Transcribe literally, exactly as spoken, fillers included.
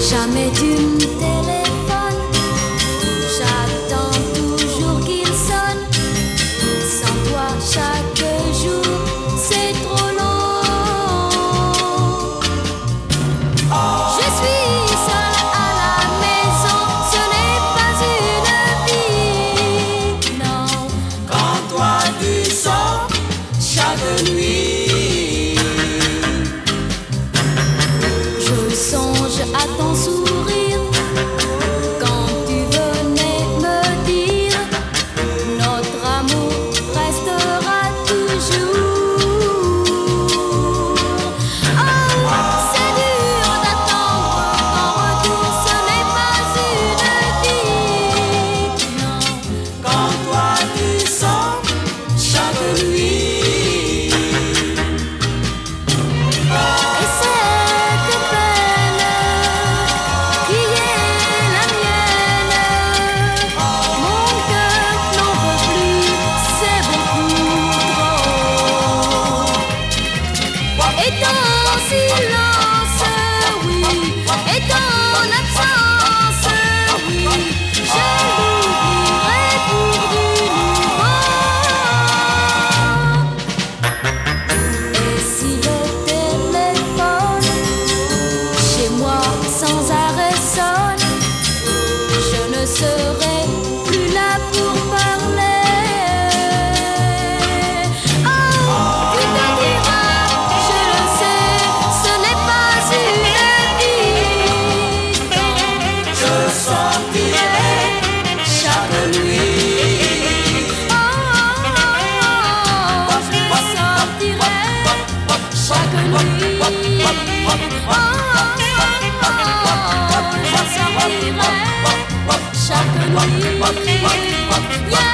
Jamais tu me téléphones, j'attends toujours qu'il sonne. Sans toi chaque jour c'est trop long. Je suis seule à la maison, ce n'est pas une vie, non. Quand toi tu sors chaque nuit, Je songe à ton sourire quand tu venais me dire notre amour restera toujours. Oh, c'est dur d'attendre ton retour, ce n'est pas une vie, non. quand toi tu sors chaque nuit. Et cette peine qui est la mienne, mon cœur n'en veut plus, c'est beaucoup trop. Et ton silence, oui, et ton absence, oui, je l'oublierai pour du nouveau. Et si le téléphone chez moi sans arrêt sonne, je ne serai plus là pour parler. Oh, tu te diras, je le sais, ce n'est pas une vie, non. Je sortirai chaque nuit. Oh, je sortirai chaque nuit. Oh, je sortirai chaque nuit. Yeah.